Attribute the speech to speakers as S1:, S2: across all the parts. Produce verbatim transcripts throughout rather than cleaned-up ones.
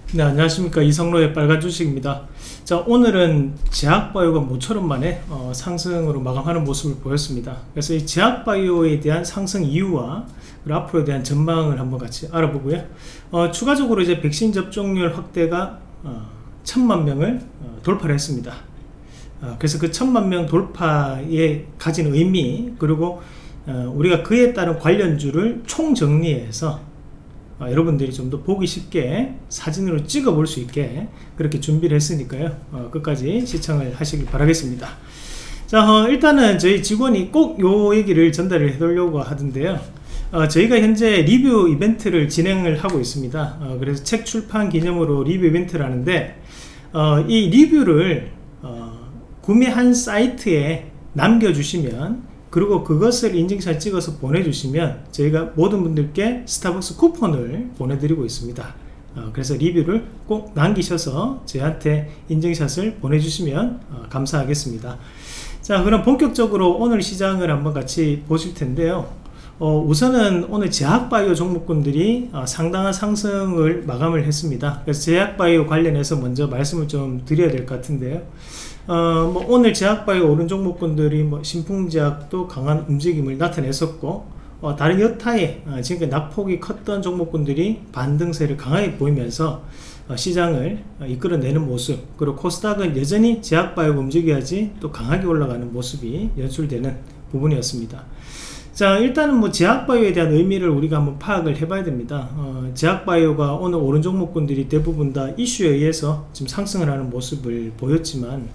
S1: 네, 안녕하십니까. 이성로의 빨간 주식입니다. 자, 오늘은 제약바이오가 모처럼 만에 어, 상승으로 마감하는 모습을 보였습니다. 그래서 이 제약바이오에 대한 상승 이유와 그리고 앞으로에 대한 전망을 한번 같이 알아보고요. 어, 추가적으로 이제 백신 접종률 확대가 어, 천만 명을 어, 돌파를 했습니다. 어, 그래서 그 천만 명 돌파에 가진 의미, 그리고 어, 우리가 그에 따른 관련주를 총정리해서 어, 여러분들이 좀 더 보기 쉽게 사진으로 찍어 볼 수 있게 그렇게 준비를 했으니까요. 어, 끝까지 시청을 하시길 바라겠습니다. 자, 어, 일단은 저희 직원이 꼭 요 얘기를 전달을 해드리려고 하던데요. 어, 저희가 현재 리뷰 이벤트를 진행을 하고 있습니다. 어, 그래서 책 출판 기념으로 리뷰 이벤트를 하는데, 어, 이 리뷰를 어, 구매한 사이트에 남겨주시면, 그리고 그것을 인증샷 찍어서 보내주시면 저희가 모든 분들께 스타벅스 쿠폰을 보내드리고 있습니다. 어, 그래서 리뷰를 꼭 남기셔서 저희한테 인증샷을 보내주시면 어, 감사하겠습니다. 자, 그럼 본격적으로 오늘 시장을 한번 같이 보실 텐데요. 어, 우선은 오늘 제약바이오 종목군들이 어, 상당한 상승을 마감을 했습니다. 그래서 제약바이오 관련해서 먼저 말씀을 좀 드려야 될 것 같은데요. 어, 뭐 오늘 제약바이오 오른 종목군들이 뭐 신풍제약도 강한 움직임을 나타냈었고, 어, 다른 여타의 어, 지금까지 낙폭이 컸던 종목군들이 반등세를 강하게 보이면서 어, 시장을 어, 이끌어내는 모습, 그리고 코스닥은 여전히 제약바이오가 움직여야지 또 강하게 올라가는 모습이 연출되는 부분이었습니다. 자, 일단은 뭐 제약바이오에 대한 의미를 우리가 한번 파악을 해봐야 됩니다. 어, 제약바이오가 오늘 오른 종목군들이 대부분 다 이슈에 의해서 지금 상승을 하는 모습을 보였지만,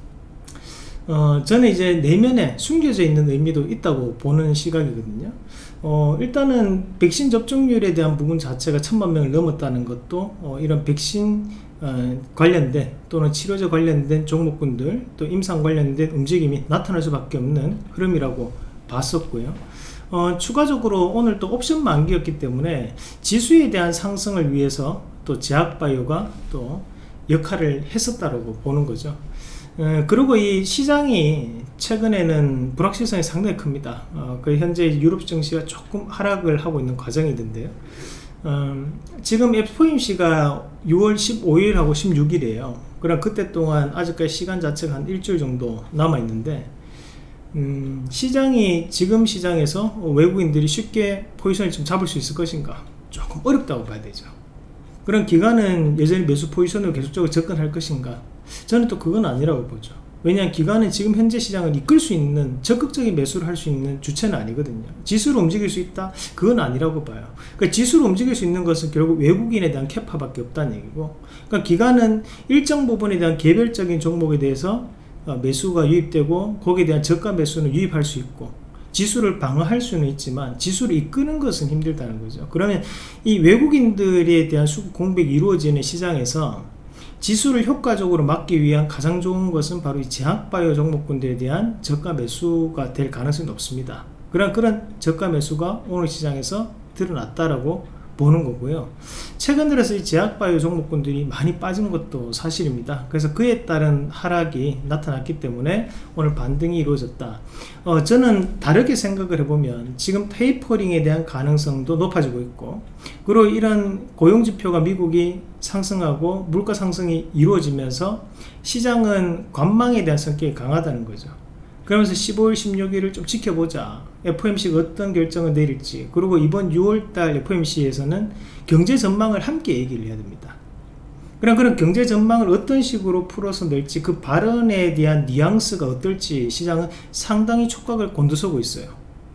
S1: 어, 저는 이제 내면에 숨겨져 있는 의미도 있다고 보는 시각이거든요. 어, 일단은 백신 접종률에 대한 부분 자체가 천만 명을 넘었다는 것도 어, 이런 백신 어, 관련된 또는 치료제 관련된 종목군들, 또 임상 관련된 움직임이 나타날 수밖에 없는 흐름이라고 봤었고요. 어, 추가적으로 오늘 또 옵션 만기였기 때문에 지수에 대한 상승을 위해서 또 제약바이오가 또 역할을 했었다고 보는 거죠. 어, 그리고 이 시장이 최근에는 불확실성이 상당히 큽니다. 어, 그 현재 유럽 증시가 조금 하락을 하고 있는 과정이던데요. 어, 지금 에프오엠씨가 유월 십오일하고 십육일이에요. 그럼 그때 동안 아직까지 시간 자체가 한 일주일 정도 남아 있는데, 음, 시장이 지금 시장에서 외국인들이 쉽게 포지션을 좀 잡을 수 있을 것인가, 조금 어렵다고 봐야 되죠. 그런 기간은 여전히 매수 포지션으로 계속적으로 접근할 것인가, 저는 또 그건 아니라고 보죠. 왜냐하면 기관은 지금 현재 시장을 이끌 수 있는 적극적인 매수를 할 수 있는 주체는 아니거든요. 지수로 움직일 수 있다? 그건 아니라고 봐요. 그러니까 지수로 움직일 수 있는 것은 결국 외국인에 대한 캐파밖에 없다는 얘기고, 그러니까 기관은 일정 부분에 대한 개별적인 종목에 대해서 매수가 유입되고 거기에 대한 저가 매수는 유입할 수 있고 지수를 방어할 수는 있지만 지수를 이끄는 것은 힘들다는 거죠. 그러면 이 외국인들에 대한 수급 공백이 이루어지는 시장에서 지수를 효과적으로 막기 위한 가장 좋은 것은 바로 이 제약바이오 종목군들에 대한 저가 매수가 될 가능성이 높습니다. 그런 그런 저가 매수가 오늘 시장에서 드러났다라고 보는 거고요. 최근 들어서 이 제약바이오 종목군들이 많이 빠진 것도 사실입니다. 그래서 그에 따른 하락이 나타났기 때문에 오늘 반등이 이루어졌다. 어, 저는 다르게 생각을 해보면 지금 테이퍼링에 대한 가능성도 높아지고 있고, 그리고 이런 고용지표가 미국이 상승하고 물가 상승이 이루어지면서 시장은 관망에 대한 성격이 강하다는 거죠. 그러면서 십오일, 십육일을 좀 지켜보자. 에프오엠씨가 어떤 결정을 내릴지, 그리고 이번 유월달 에프오엠씨에서는 경제 전망을 함께 얘기를 해야 됩니다. 그럼 그런 경제 전망을 어떤 식으로 풀어서 낼지, 그 발언에 대한 뉘앙스가 어떨지 시장은 상당히 촉각을 곤두서고 있어요.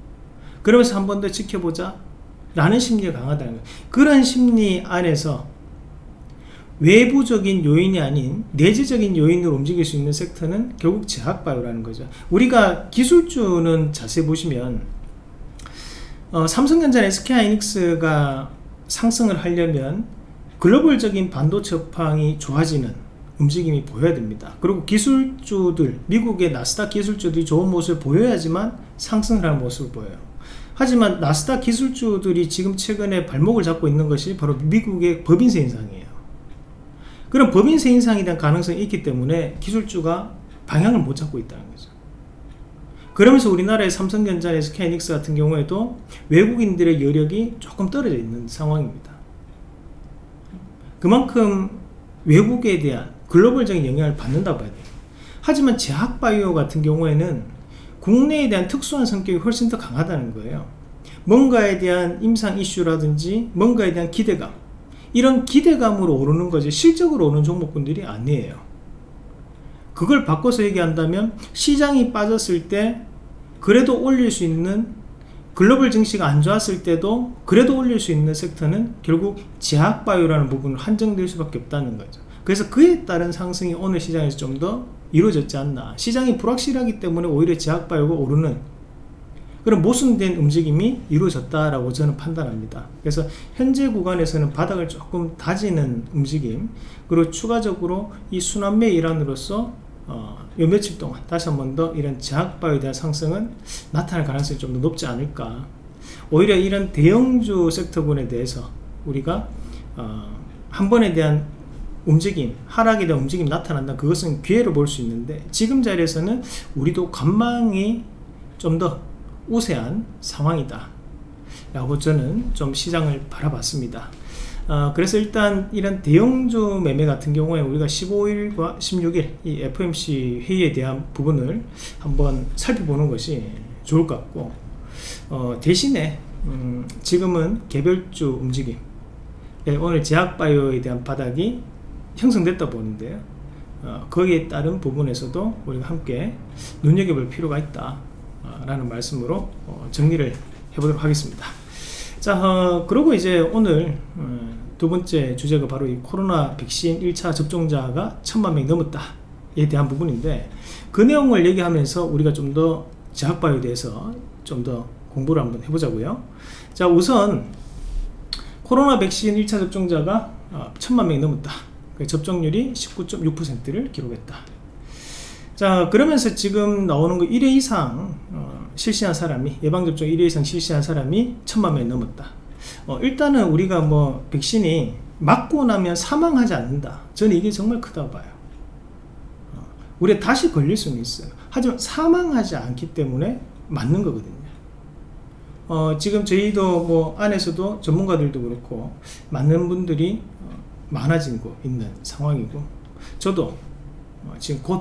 S1: 그러면서 한 번 더 지켜보자 라는 심리가 강하다는 거예요. 그런 심리 안에서 외부적인 요인이 아닌 내재적인 요인으로 움직일 수 있는 섹터는 결국 제약바이오라는 거죠. 우리가 기술주는 자세히 보시면 어, 삼성전자, 에스케이하이닉스가 상승을 하려면 글로벌적인 반도체 업황이 좋아지는 움직임이 보여야 됩니다. 그리고 기술주들, 미국의 나스닥 기술주들이 좋은 모습을 보여야지만 상승을 하는 모습을 보여요. 하지만 나스닥 기술주들이 지금 최근에 발목을 잡고 있는 것이 바로 미국의 법인세 인상이에요. 그런 법인세 인상에 대한 가능성이 있기 때문에 기술주가 방향을 못 잡고 있다는 거죠. 그러면서 우리나라의 삼성전자, 에스케이하이닉스 같은 경우에도 외국인들의 여력이 조금 떨어져 있는 상황입니다. 그만큼 외국에 대한 글로벌적인 영향을 받는다고 봐야 돼요. 하지만 제약바이오 같은 경우에는 국내에 대한 특수한 성격이 훨씬 더 강하다는 거예요. 뭔가에 대한 임상 이슈라든지 뭔가에 대한 기대감, 이런 기대감으로 오르는 거지 실적으로 오르는 종목군들이 아니에요. 그걸 바꿔서 얘기한다면 시장이 빠졌을 때 그래도 올릴 수 있는, 글로벌 증시가 안 좋았을 때도 그래도 올릴 수 있는 섹터는 결국 제약바이오라는 부분으로 한정될 수밖에 없다는 거죠. 그래서 그에 따른 상승이 오늘 시장에서 좀 더 이루어졌지 않나. 시장이 불확실하기 때문에 오히려 제약바이오가 오르는 그런 모순된 움직임이 이루어졌다라고 저는 판단합니다. 그래서 현재 구간에서는 바닥을 조금 다지는 움직임, 그리고 추가적으로 이 순환매 일환으로서 어, 요 며칠 동안 다시 한 번 더 이런 제약바이오에 대한 상승은 나타날 가능성이 좀 더 높지 않을까. 오히려 이런 대형주 섹터군에 대해서 우리가 어, 한 번에 대한 움직임, 하락에 대한 움직임이 나타난다, 그것은 기회로 볼 수 있는데, 지금 자리에서는 우리도 관망이 좀 더 우세한 상황이다 라고 저는 좀 시장을 바라봤습니다. 어, 그래서 일단 이런 대형주 매매 같은 경우에 우리가 십오일과 십육일 이 에프오엠씨 회의에 대한 부분을 한번 살펴보는 것이 좋을 것 같고, 어, 대신에 음, 지금은 개별주 움직임, 오늘 제약바이오에 대한 바닥이 형성됐다 보는데요, 어, 거기에 따른 부분에서도 우리가 함께 눈여겨볼 필요가 있다 어, 라는 말씀으로 어, 정리를 해보도록 하겠습니다. 자, 어, 그리고 이제 오늘 어, 두 번째 주제가 바로 이 코로나 백신 일 차 접종자가 천만 명이 넘었다 에 대한 부분인데, 그 내용을 얘기하면서 우리가 좀 더 제약바이오에 대해서 좀 더 공부를 한번 해보자고요. 자, 우선 코로나 백신 일 차 접종자가 어, 천만 명이 넘었다. 접종률이 십구 점 육 퍼센트를 기록했다. 자, 그러면서 지금 나오는 거 일 회 이상 어, 실시한 사람이, 예방접종 일 회 이상 실시한 사람이 천만 명이 넘었다. 어, 일단은 우리가 뭐 백신이 맞고 나면 사망하지 않는다, 저는 이게 정말 크다고 봐요. 어, 우리가 다시 걸릴 수는 있어요. 하지만 사망하지 않기 때문에 맞는 거거든요. 어, 지금 저희도 뭐 안에서도 전문가들도 그렇고 맞는 분들이 어, 많아지고 있는 상황이고, 저도 어, 지금 곧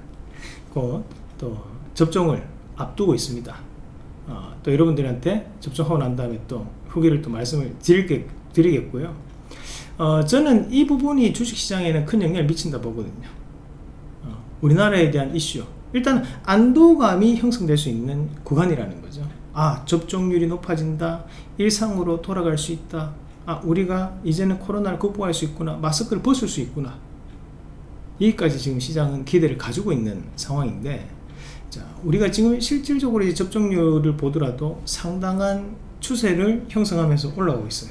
S1: 곧 또 접종을 앞두고 있습니다. 어, 또 여러분들한테 접종하고 난 다음에 또 후기를 또 말씀을 드릴게, 드리겠고요. 어, 저는 이 부분이 주식시장에는 큰 영향을 미친다 보거든요. 어, 우리나라에 대한 이슈, 일단 안도감이 형성될 수 있는 구간이라는 거죠. 아, 접종률이 높아진다, 일상으로 돌아갈 수 있다, 아, 우리가 이제는 코로나를 극복할 수 있구나, 마스크를 벗을 수 있구나, 여기까지 지금 시장은 기대를 가지고 있는 상황인데, 자, 우리가 지금 실질적으로 이제 접종률을 보더라도 상당한 추세를 형성하면서 올라오고 있어요.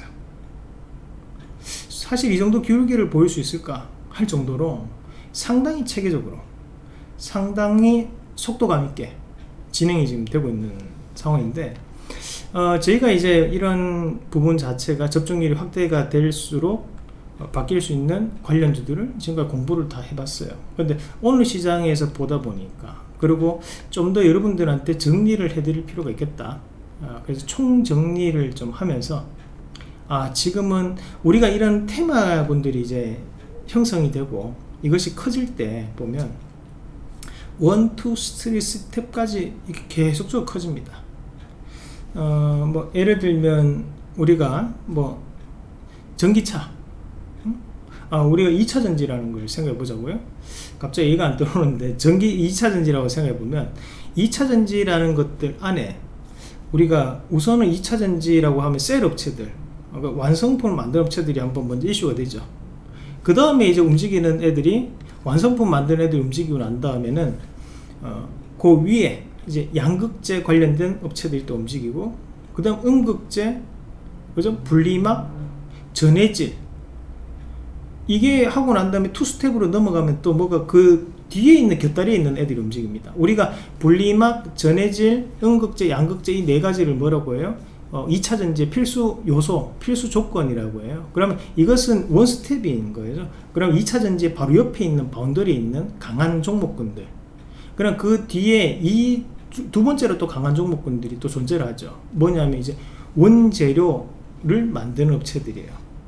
S1: 사실 이 정도 기울기를 보일 수 있을까 할 정도로 상당히 체계적으로, 상당히 속도감 있게 진행이 지금 되고 있는 상황인데, 어, 저희가 이제 이런 부분 자체가 접종률이 확대가 될수록 어, 바뀔 수 있는 관련주들을 지금까지 공부를 다 해봤어요. 그런데 오늘 시장에서 보다 보니까, 그리고 좀 더 여러분들한테 정리를 해드릴 필요가 있겠다. 어, 그래서 총 정리를 좀 하면서, 아, 지금은 우리가 이런 테마분들이 이제 형성이 되고 이것이 커질 때 보면 원, 투, 쓰리 스텝까지 이렇게 계속적으로 커집니다. 어, 뭐 예를 들면 우리가 뭐 전기차, 음? 아, 우리가 이 차 전지라는 걸 생각해 보자고요. 갑자기 얘기가 안 들어오는데, 전기 이 차 전지라고 생각해 보면 이 차 전지라는 것들 안에 우리가 우선은 이 차 전지라고 하면 셀 업체들, 그러니까 완성품을 만드는 업체들이 한번 먼저 이슈가 되죠. 그 다음에 이제 움직이는 애들이, 완성품 만드는 애들이 움직이고 난 다음에는 어, 그 위에 이제 양극재 관련된 업체들이 또 움직이고, 그 다음 음극재, 그죠? 분리막, 전해질, 이게 하고 난 다음에 투 스텝으로 넘어가면 또 뭐가 그 뒤에 있는 곁다리에 있는 애들이 움직입니다. 우리가 분리막, 전해질, 음극재, 양극재 이 네 가지를 뭐라고 해요? 어, 이 차 전지의 필수 요소, 필수 조건이라고 해요. 그러면 이것은 원 스텝인 거예요. 그럼 이 차 전지의 바로 옆에 있는 바운더리에 있는 강한 종목군들, 그럼 그 뒤에 이 두 번째로 또 강한 종목군들이 또 존재를 하죠. 뭐냐면 이제 원재료를 만드는 업체들이에요.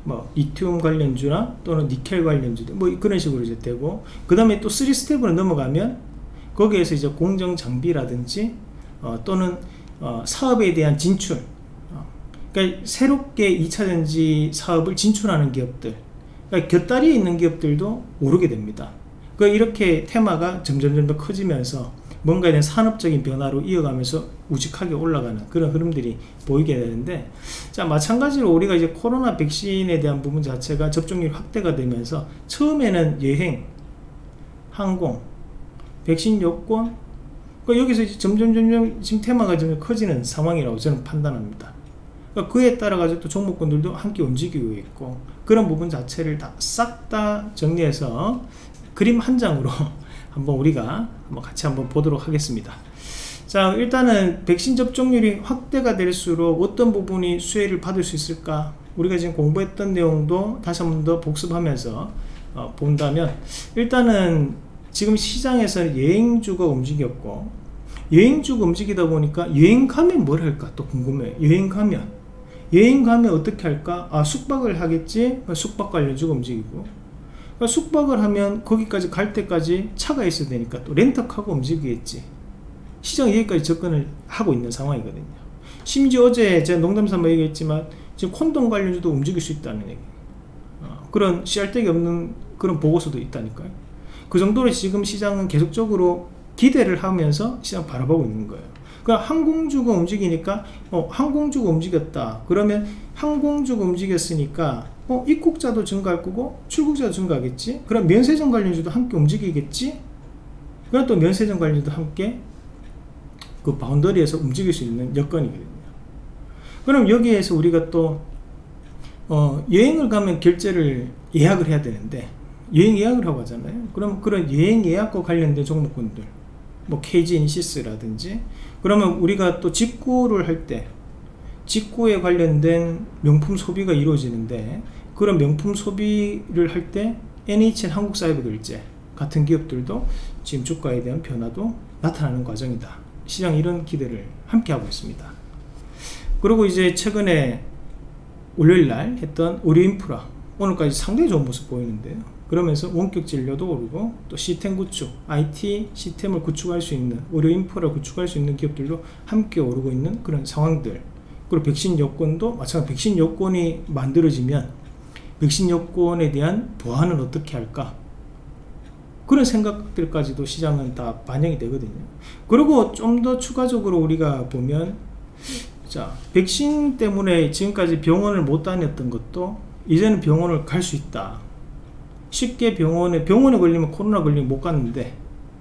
S1: 뭐 리튬 관련주나 또는 니켈 관련주들 뭐 그런 식으로 이제 되고, 그 다음에 또 삼 스텝으로 넘어가면 거기에서 이제 공정 장비라든지 어, 또는 어, 사업에 대한 진출, 어, 그러니까 새롭게 이차전지 사업을 진출하는 기업들, 그러니까 곁다리에 있는 기업들도 오르게 됩니다. 그 이렇게 테마가 점점점 더 커지면서 뭔가에 대한 산업적인 변화로 이어가면서 우직하게 올라가는 그런 흐름들이 보이게 되는데, 자 마찬가지로 우리가 이제 코로나 백신에 대한 부분 자체가 접종률 확대가 되면서 처음에는 여행, 항공, 백신 요건, 그러니까 여기서 이제 점점 점점 지금 테마가 좀 커지는 상황이라고 저는 판단합니다. 그러니까 그에 따라 가지고 또 종목군들도 함께 움직이고 있고, 그런 부분 자체를 다 싹 다 정리해서 그림 한 장으로 한번 우리가 한번 같이 한번 보도록 하겠습니다. 자 일단은 백신 접종률이 확대가 될수록 어떤 부분이 수혜를 받을 수 있을까, 우리가 지금 공부했던 내용도 다시 한번 더 복습하면서 어, 본다면, 일단은 지금 시장에서는 여행주가 움직였고, 여행주가 움직이다 보니까 여행 가면 뭘 할까 또 궁금해요. 여행 가면 여행 가면 어떻게 할까, 아 숙박을 하겠지, 숙박 관련주가 움직이고, 그러니까 숙박을 하면 거기까지 갈 때까지 차가 있어야 되니까 또 렌터카가 움직이겠지. 시장이 여기까지 접근을 하고 있는 상황이거든요. 심지어 어제 제가 농담삼아 얘기했지만 지금 콘돔 관련주도 움직일 수 있다는 얘기, 어, 그런 씨알데기 없는 그런 보고서도 있다니까요. 그 정도로 지금 시장은 계속적으로 기대를 하면서 시장 바라보고 있는 거예요. 그러니까 항공주가 움직이니까 어, 항공주가 움직였다 그러면 항공주가 움직였으니까 어, 입국자도 증가할 거고 출국자도 증가하겠지. 그럼 면세점 관련주도 함께 움직이겠지. 그럼 또 면세점 관련주도 함께 그 바운더리에서 움직일 수 있는 여건이거든요. 그럼 여기에서 우리가 또 어, 여행을 가면 결제를 예약을 해야 되는데 여행 예약을 하고 하잖아요. 그럼 그런 여행 예약과 관련된 종목군들, 뭐 케이지이니시스라든지, 그러면 우리가 또 직구를 할 때 직구에 관련된 명품 소비가 이루어지는데, 그런 명품 소비를 할 때 엔에이치엘 한국사이버결제 같은 기업들도 지금 주가에 대한 변화도 나타나는 과정이다. 시장 이런 기대를 함께 하고 있습니다. 그리고 이제 최근에 월요일날 했던 의료인프라, 오늘까지 상당히 좋은 모습 보이는데요. 그러면서 원격 진료도 오르고 또 시스템 구축, 아이티 시스템을 구축할 수 있는, 의료 인프라를 구축할 수 있는 기업들도 함께 오르고 있는 그런 상황들. 그리고 백신 여건도 마찬가지로 백신 여건이 만들어지면 백신 여건에 대한 보완은 어떻게 할까, 그런 생각들까지도 시장은 다 반영이 되거든요. 그리고 좀 더 추가적으로 우리가 보면, 자 백신 때문에 지금까지 병원을 못 다녔던 것도 이제는 병원을 갈 수 있다. 쉽게 병원에 병원에 걸리면 코로나 걸리면 못 갔는데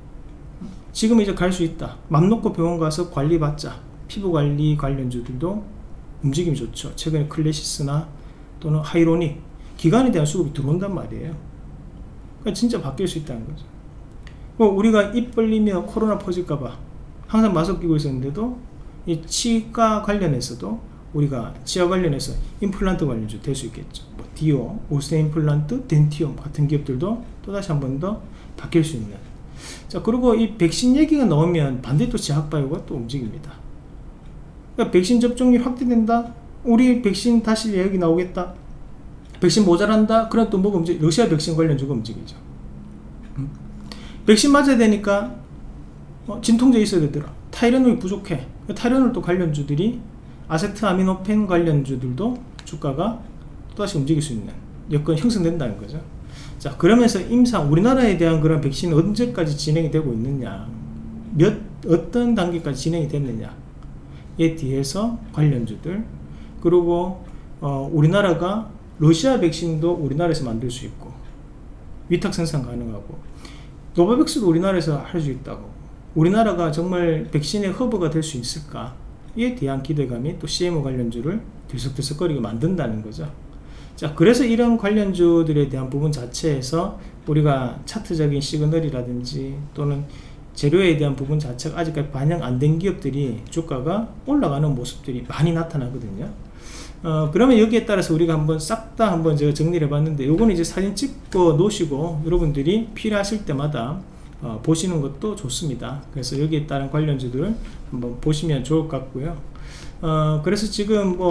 S1: 지금 이제 갈 수 있다. 맘 놓고 병원 가서 관리 받자. 피부관리 관련주들도 움직임이 좋죠. 최근에 클래시스나 또는 하이로닉 기관에 대한 수급이 들어온단 말이에요. 그러니까 진짜 바뀔 수 있다는 거죠. 우리가 입 벌리며 코로나 퍼질까봐 항상 마스크 끼고 있었는데도 이 치과 관련해서도 우리가 치아 관련해서 임플란트 관련주 될 수 있겠죠. 뭐 디오, 오스테 임플란트, 덴티움 같은 기업들도 또다시 한 번 더 바뀔 수 있는. 자 그리고 이 백신 얘기가 나오면 반대로 제약바이오가 또 움직입니다. 그러니까 백신 접종률 확대된다, 우리 백신 다시 얘기 나오겠다, 백신 모자란다, 그럼 또 뭐가 움직여? 러시아 백신 관련주가 움직이죠. 음? 백신 맞아야 되니까 어, 진통제 있어야 되더라, 타이레놀이 부족해, 타이레놀 또 관련주들이, 아세트아미노펜 관련주들도 주가가 또다시 움직일 수 있는 여건이 형성된다는 거죠. 자 그러면서 임상 우리나라에 대한 그런 백신은 언제까지 진행이 되고 있느냐, 몇 어떤 단계까지 진행이 됐느냐에 대해서 관련주들, 그리고 어, 우리나라가 러시아 백신도 우리나라에서 만들 수 있고 위탁 생산 가능하고, 노바백스도 우리나라에서 할 수 있다고, 우리나라가 정말 백신의 허브가 될 수 있을까, 이에 대한 기대감이 또 씨엠오 관련주를 들썩들썩거리게 만든다는 거죠. 자 그래서 이런 관련주들에 대한 부분 자체에서 우리가 차트적인 시그널이라든지 또는 재료에 대한 부분 자체가 아직까지 반영 안 된 기업들이 주가가 올라가는 모습들이 많이 나타나거든요. 어, 그러면 여기에 따라서 우리가 한번 싹 다 한번 제가 정리를 해봤는데, 요거는 이제 사진 찍고 놓으시고 여러분들이 필요하실 때마다 어, 보시는 것도 좋습니다. 그래서 여기에 따른 관련주들을 한번 보시면 좋을 것 같고요. 어, 그래서 지금 뭐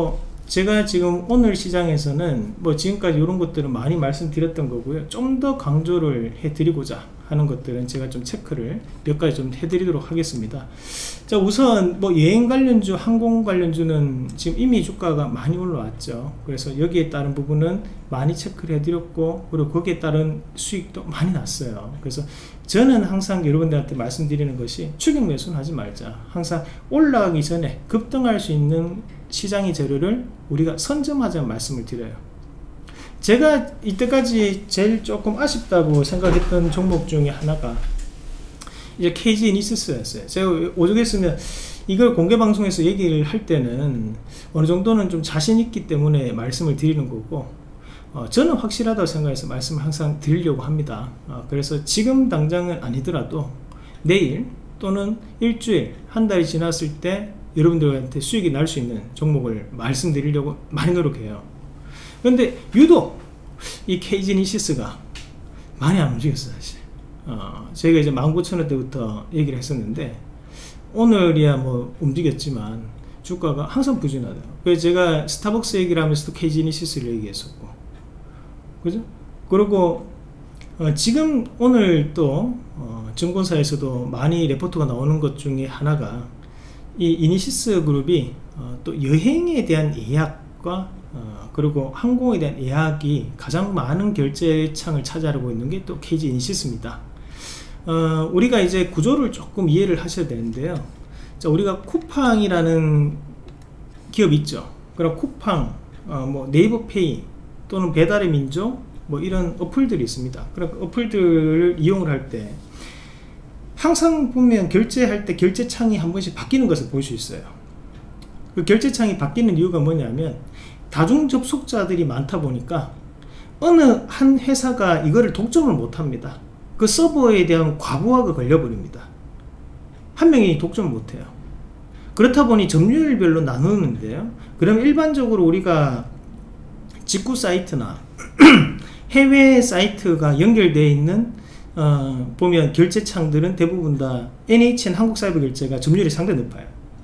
S1: 제가 지금 오늘 시장에서는 뭐 지금까지 이런 것들은 많이 말씀드렸던 거고요. 좀 더 강조를 해드리고자 하는 것들은 제가 좀 체크를 몇 가지 좀 해드리도록 하겠습니다. 자, 우선 뭐 여행 관련주, 항공 관련주는 지금 이미 주가가 많이 올라왔죠. 그래서 여기에 따른 부분은 많이 체크를 해드렸고, 그리고 거기에 따른 수익도 많이 났어요. 그래서 저는 항상 여러분들한테 말씀드리는 것이 추격 매수는 하지 말자. 항상 올라가기 전에 급등할 수 있는 시장의 재료를 우리가 선점하자는 말씀을 드려요. 제가 이때까지 제일 조금 아쉽다고 생각했던 종목 중에 하나가 이제 케이지이니시스였어요. 제가 오죽했으면 이걸 공개 방송에서 얘기를 할 때는 어느 정도는 좀 자신 있기 때문에 말씀을 드리는 거고, 어, 저는 확실하다고 생각해서 말씀을 항상 드리려고 합니다. 어, 그래서 지금 당장은 아니더라도 내일 또는 일주일, 한 달이 지났을 때 여러분들한테 수익이 날 수 있는 종목을 말씀드리려고 많이 노력해요. 그런데 유독 이 케이지이니시스가 많이 안 움직였어요. 사실 어, 저희가 이제 만 구천 원대부터 얘기를 했었는데 오늘이야 뭐 움직였지만 주가가 항상 부진하대요. 그래서 제가 스타벅스 얘기를 하면서도 케이지이니시스를 얘기했었고, 그죠? 그리고 어, 지금 오늘 또 어, 증권사에서도 많이 레포트가 나오는 것 중에 하나가 이 이니시스 그룹이 어, 또 여행에 대한 예약과 어, 그리고 항공에 대한 예약이 가장 많은 결제창을 차지하고 있는 게 또 케이지이니시스입니다. 어, 우리가 이제 구조를 조금 이해를 하셔야 되는데요. 자, 우리가 쿠팡이라는 기업 있죠. 그럼 쿠팡, 어, 뭐 네이버페이 또는 배달의 민족 뭐 이런 어플들이 있습니다. 그럼 그 어플들을 이용을 할 때 항상 보면 결제할 때 결제창이 한 번씩 바뀌는 것을 볼 수 있어요. 그 결제창이 바뀌는 이유가 뭐냐면 다중 접속자들이 많다 보니까 어느 한 회사가 이거를 독점을 못합니다. 그 서버에 대한 과부하가 걸려버립니다. 한 명이 독점을 못해요. 그렇다 보니 점유율별로 나누는데요. 그럼 일반적으로 우리가 직구 사이트나 해외 사이트가 연결되어 있는 어, 보면 결제창들은 대부분 다 엔에이치엔 한국사이버결제가 점유율이 상당히 높아요.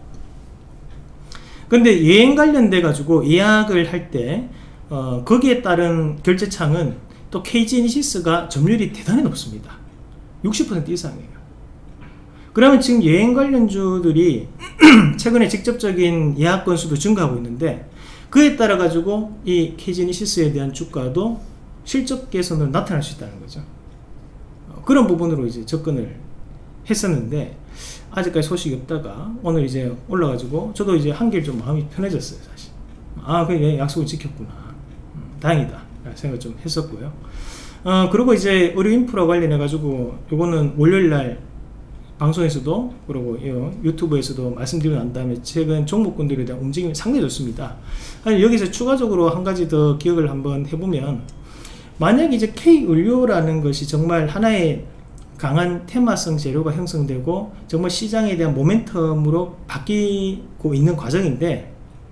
S1: 근데 여행 관련돼 가지고 예약을 할 때 어, 거기에 따른 결제창은 또 케이지이니시스가 점유율이 대단히 높습니다. 육십 퍼센트 이상이에요. 그러면 지금 여행 관련주들이 최근에 직접적인 예약 건수도 증가하고 있는데 그에 따라 가지고 이 케이지이니시스에 대한 주가도 실적 개선으로 나타날 수 있다는 거죠. 어, 그런 부분으로 이제 접근을 했었는데 아직까지 소식이 없다가 오늘 이제 올라가지고 저도 이제 한결 좀 마음이 편해졌어요. 사실 아 그래 약속을 지켰구나, 음, 다행이다 생각 좀 했었고요. 어, 그리고 이제 의료 인프라 관련해 가지고 요거는 월요일날 방송에서도 그리고 유튜브에서도 말씀드리고 난 다음에 최근 종목군들에 대한 움직임이 상당히 좋습니다. 아니, 여기서 추가적으로 한 가지 더 기억을 한번 해보면 만약 이제 K의료라는 것이 정말 하나의 강한 테마성 재료가 형성되고 정말 시장에 대한 모멘텀으로 바뀌고 있는 과정인데,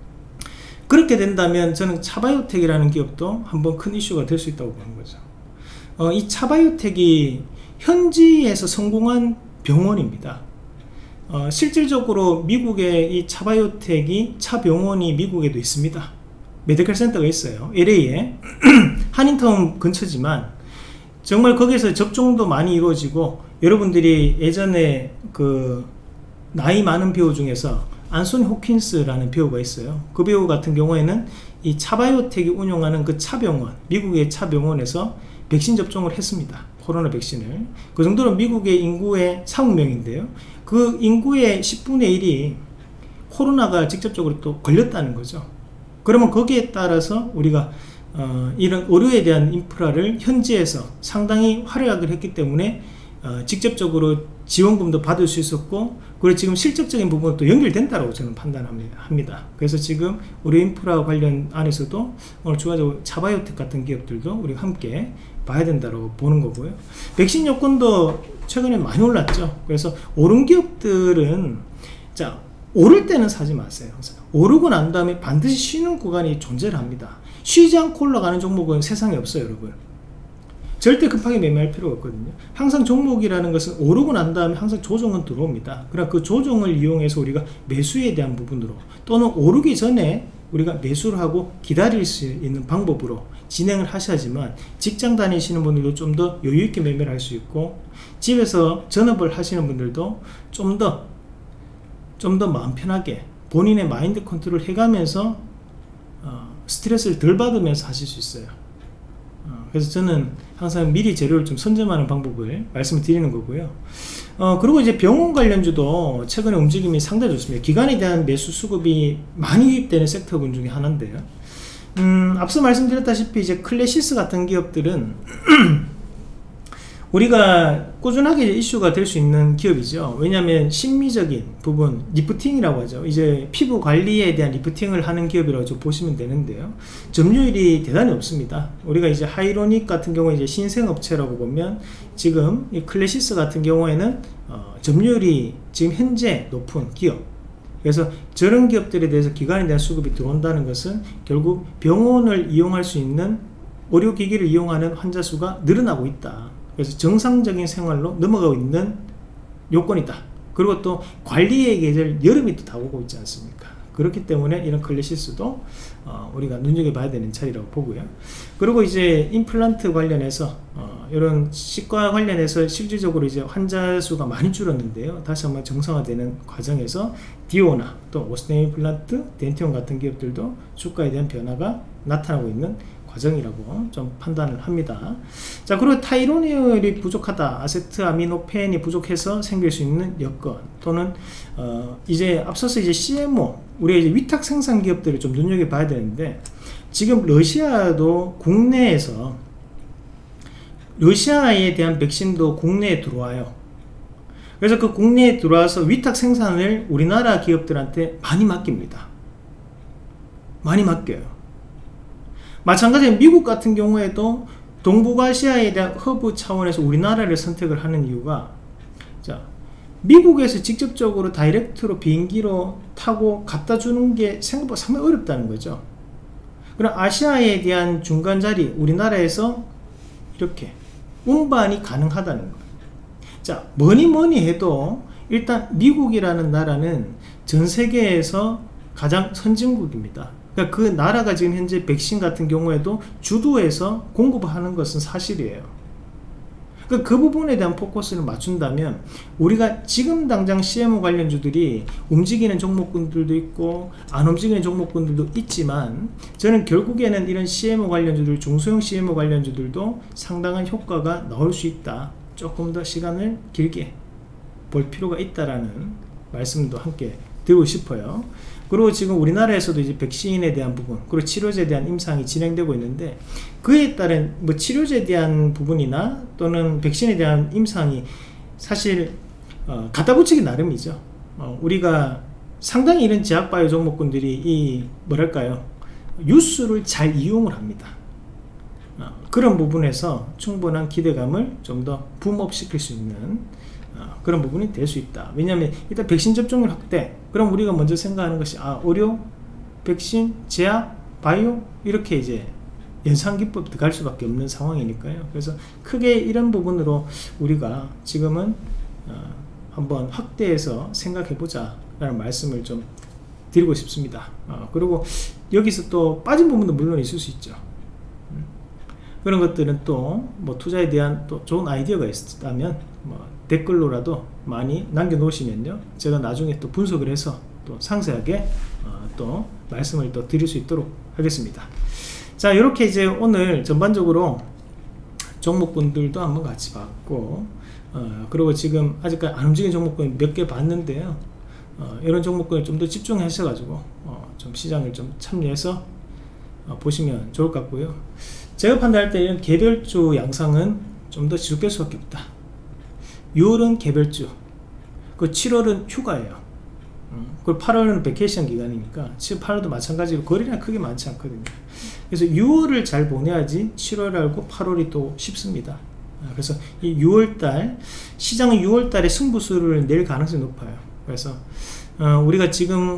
S1: 그렇게 된다면 저는 차바이오텍이라는 기업도 한번 큰 이슈가 될 수 있다고 보는 거죠. 어, 이 차바이오텍이 현지에서 성공한 병원입니다. 어, 실질적으로 미국의 이 차바이오텍이 차병원이 미국에도 있습니다. 메디컬 센터가 있어요. 엘에이에 한인타운 근처지만 정말 거기서 접종도 많이 이루어지고, 여러분들이 예전에 그 나이 많은 배우 중에서 안소니 호킨스라는 배우가 있어요. 그 배우 같은 경우에는 이 차바이오텍이 운영하는 그 차병원, 미국의 차병원에서 백신 접종을 했습니다. 코로나 백신을. 그 정도로 미국의 인구의 사억 명인데요. 그 인구의 십분의 일이 코로나가 직접적으로 또 걸렸다는 거죠. 그러면 거기에 따라서 우리가 어, 이런 의료에 대한 인프라를 현지에서 상당히 활용을 했기 때문에 어, 직접적으로 지원금도 받을 수 있었고, 그리고 지금 실적적인 부분은 또 연결된다고 저는 판단합니다. 그래서 지금 의료 인프라 관련 안에서도 오늘 추가적으로 차바이오텍 같은 기업들도 우리가 함께 봐야 된다고 보는 거고요. 백신 여건도 최근에 많이 올랐죠. 그래서 오른 기업들은 자 오를 때는 사지 마세요. 항상 오르고 난 다음에 반드시 쉬는 구간이 존재를 합니다. 쉬지 않고 올라가는 종목은 세상에 없어요, 여러분. 절대 급하게 매매할 필요가 없거든요. 항상 종목이라는 것은 오르고 난 다음에 항상 조정은 들어옵니다. 그러나 그 조정을 이용해서 우리가 매수에 대한 부분으로 또는 오르기 전에 우리가 매수를 하고 기다릴 수 있는 방법으로 진행을 하셔야지만 직장 다니시는 분들도 좀 더 여유있게 매매를 할 수 있고 집에서 전업을 하시는 분들도 좀 더 좀 더 마음 편하게 본인의 마인드 컨트롤 해가면서 어, 스트레스를 덜 받으면서 하실 수 있어요. 어, 그래서 저는 항상 미리 재료를 좀 선점하는 방법을 말씀을 드리는 거고요. 어, 그리고 이제 병원 관련주도 최근에 움직임이 상당히 좋습니다. 기관에 대한 매수 수급이 많이 유입되는 섹터군 중에 하나인데요. 음, 앞서 말씀드렸다시피 이제 클래시스 같은 기업들은 우리가 꾸준하게 이슈가 될 수 있는 기업이죠. 왜냐하면 심미적인 부분, 리프팅이라고 하죠. 이제 피부 관리에 대한 리프팅을 하는 기업이라고 좀 보시면 되는데요. 점유율이 대단히 없습니다. 우리가 이제 하이로닉 같은 경우에 이제 신생업체라고 보면 지금 이 클래시스 같은 경우에는 어, 점유율이 지금 현재 높은 기업. 그래서 저런 기업들에 대해서 기관에 대한 수급이 들어온다는 것은 결국 병원을 이용할 수 있는 의료기기를 이용하는 환자 수가 늘어나고 있다. 그래서 정상적인 생활로 넘어가고 있는 요건이다. 그리고 또 관리의 계절 여름이 또 다가오고 있지 않습니까? 그렇기 때문에 이런 클래시스도 어, 우리가 눈여겨봐야 되는 차이라고 보고요. 그리고 이제 임플란트 관련해서 어, 이런 치과 관련해서 실질적으로 이제 환자 수가 많이 줄었는데요. 다시 한번 정상화되는 과정에서 디오나 또 오스템 임플란트, 덴티온 같은 기업들도 주가에 대한 변화가 나타나고 있는 과정이라고 좀 판단을 합니다. 자, 그리고 타이로니올이 부족하다, 아세트아미노펜이 부족해서 생길 수 있는 여건, 또는 어, 이제 앞서서 이제 씨엠오, 우리가 이제 위탁 생산 기업들을 좀 눈여겨봐야 되는데, 지금 러시아도 국내에서 러시아에 대한 백신도 국내에 들어와요. 그래서 그 국내에 들어와서 위탁 생산을 우리나라 기업들한테 많이 맡깁니다. 많이 맡겨요. 마찬가지로 미국 같은 경우에도 동북아시아에 대한 허브 차원에서 우리나라를 선택을 하는 이유가, 자, 미국에서 직접적으로 다이렉트로 비행기로 타고 갖다 주는 게 생각보다 상당히 어렵다는 거죠. 그럼 아시아에 대한 중간 자리, 우리나라에서 이렇게 운반이 가능하다는 거예요. 자, 뭐니 뭐니 해도 일단 미국이라는 나라는 전 세계에서 가장 선진국입니다. 그러니까 그 나라가 지금 현재 백신 같은 경우에도 주도해서 공급하는 것은 사실이에요. 그러니까 그 부분에 대한 포커스를 맞춘다면 우리가 지금 당장 씨엠오 관련주들이 움직이는 종목군들도 있고 안 움직이는 종목군들도 있지만, 저는 결국에는 이런 씨엠오 관련주들, 중소형 씨엠오 관련주들도 상당한 효과가 나올 수 있다. 조금 더 시간을 길게 볼 필요가 있다라는 말씀도 함께 드리고 싶어요. 그리고 지금 우리나라에서도 이제 백신에 대한 부분, 그리고 치료제에 대한 임상이 진행되고 있는데, 그에 따른 뭐 치료제에 대한 부분이나 또는 백신에 대한 임상이 사실 어, 갖다 붙이기 나름이죠. 어, 우리가 상당히 이런 제약바이오 종목군들이 이 뭐랄까요, 뉴스를 잘 이용을 합니다. 어, 그런 부분에서 충분한 기대감을 좀 더 붐업시킬 수 있는 어, 그런 부분이 될 수 있다. 왜냐하면 일단 백신 접종률 확대, 그럼 우리가 먼저 생각하는 것이 아, 의료, 백신, 제약, 바이오, 이렇게 이제 연상기법도 갈 수밖에 없는 상황이니까요. 그래서 크게 이런 부분으로 우리가 지금은 어, 한번 확대해서 생각해보자 라는 말씀을 좀 드리고 싶습니다. 어, 그리고 여기서 또 빠진 부분도 물론 있을 수 있죠. 음, 그런 것들은 또 뭐 투자에 대한 또 좋은 아이디어가 있다면 뭐 댓글로라도 많이 남겨놓으시면요, 제가 나중에 또 분석을 해서 또 상세하게 어, 또 말씀을 또 드릴 수 있도록 하겠습니다. 자, 이렇게 이제 오늘 전반적으로 종목군들도 한번 같이 봤고, 어, 그리고 지금 아직까지 안 움직인 종목군 몇 개 봤는데요, 어, 이런 종목군을 좀 더 집중하셔가지고 어, 좀 시장을 좀 참여해서 어, 보시면 좋을 것 같고요. 제가 판단할 때 이런 개별주 양상은 좀 더 지속될 수밖에 없다. 유월은 개별주, 그 칠월은 휴가예요. 음, 그리고 팔월은 베케이션 기간이니까 칠, 팔월도 마찬가지로 거리는 크게 많지 않거든요. 그래서 유월을 잘 보내야지 칠월 알고 팔월이 또 쉽습니다. 그래서 이 유월달, 시장은 유월달에 승부수를 낼 가능성이 높아요. 그래서 어, 우리가 지금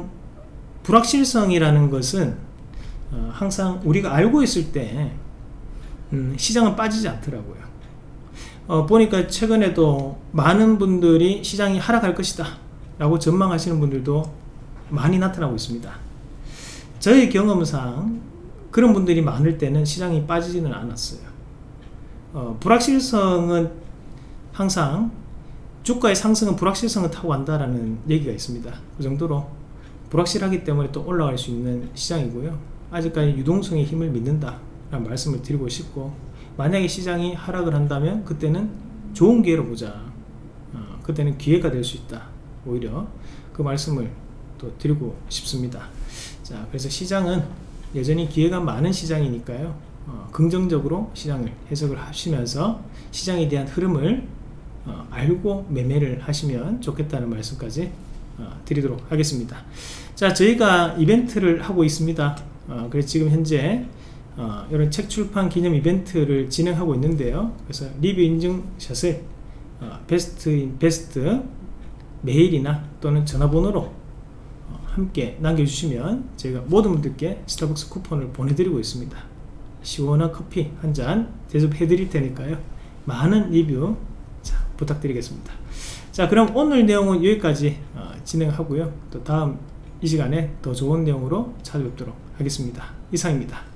S1: 불확실성이라는 것은 어, 항상 우리가 알고 있을 때 음, 시장은 빠지지 않더라고요. 어, 보니까 최근에도 많은 분들이 시장이 하락할 것이다 라고 전망하시는 분들도 많이 나타나고 있습니다. 저의 경험상 그런 분들이 많을 때는 시장이 빠지지는 않았어요. 어, 불확실성은 항상 주가의 상승은 불확실성을 타고 간다라는 얘기가 있습니다. 그 정도로 불확실하기 때문에 또 올라갈 수 있는 시장이고요. 아직까지 유동성의 힘을 믿는다 라는 말씀을 드리고 싶고, 만약에 시장이 하락을 한다면 그때는 좋은 기회로 보자, 어, 그때는 기회가 될 수 있다, 오히려 그 말씀을 또 드리고 싶습니다. 자, 그래서 시장은 여전히 기회가 많은 시장이니까요, 어, 긍정적으로 시장을 해석을 하시면서 시장에 대한 흐름을 어, 알고 매매를 하시면 좋겠다는 말씀까지 어, 드리도록 하겠습니다. 자, 저희가 이벤트를 하고 있습니다. 어, 그래서 지금 현재 어, 이런 책 출판 기념 이벤트를 진행하고 있는데요. 그래서 리뷰 인증샷을 어, 베스트 인 베스트 메일이나 또는 전화번호로 어, 함께 남겨주시면 저희가 모든 분들께 스타벅스 쿠폰을 보내드리고 있습니다. 시원한 커피 한 잔 대접해 드릴 테니까요, 많은 리뷰 자, 부탁드리겠습니다. 자, 그럼 오늘 내용은 여기까지 어, 진행하고요. 또 다음 이 시간에 더 좋은 내용으로 찾아뵙도록 하겠습니다. 이상입니다.